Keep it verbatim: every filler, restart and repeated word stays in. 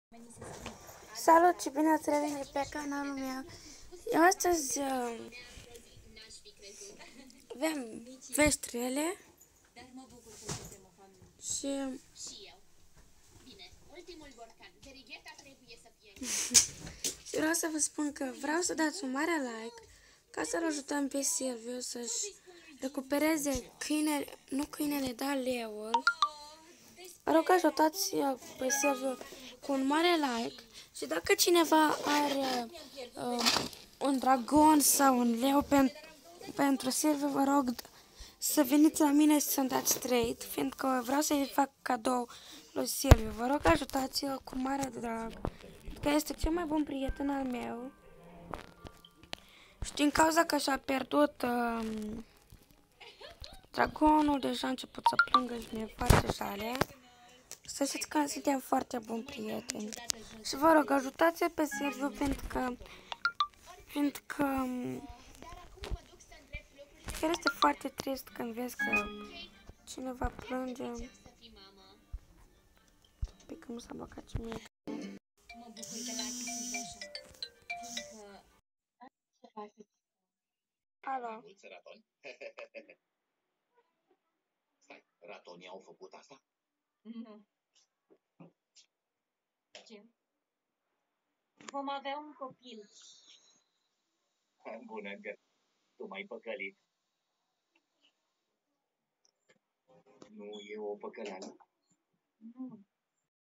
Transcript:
Salut și bine ați revenit pe canalul meu. Eu astăzi uh, avem vești rele și și vreau să vă spun că vreau să dați un mare like ca să-l ajutăm pe Silviu să-și recupereze câinele, nu câinele, dar leul. Vă rog, ajutați pe Silviu cu un mare like și dacă cineva are uh, un dragon sau un leu pen, pentru Silviu, vă rog să veniți la mine și să-mi dați trade, fiindcă vreau să-i fac cadou lui Silviu. Vă rog, ajutați-l cu mare drag, că este cel mai bun prieten al meu. Și din cauza că și-a pierdut uh, dragonul, deja a început să plângă și mi-e foarte jale. Să știți că suntem foarte buni prieteni. Și vă rog, ajutați-l pe Silviu pentru că pentru că chiar este foarte trist când vezi că cineva plânge. Pe că nu s-a blocat și mie. Mă bucur că la sunt așa. Fiindcă ce faceți? Alo. Mulți ratoni? Stai, ratonii au făcut asta? Nu. Ce? Vom avea un copil. Bună, că tu m-ai păcălit. Nu e o păcăleală? Nu.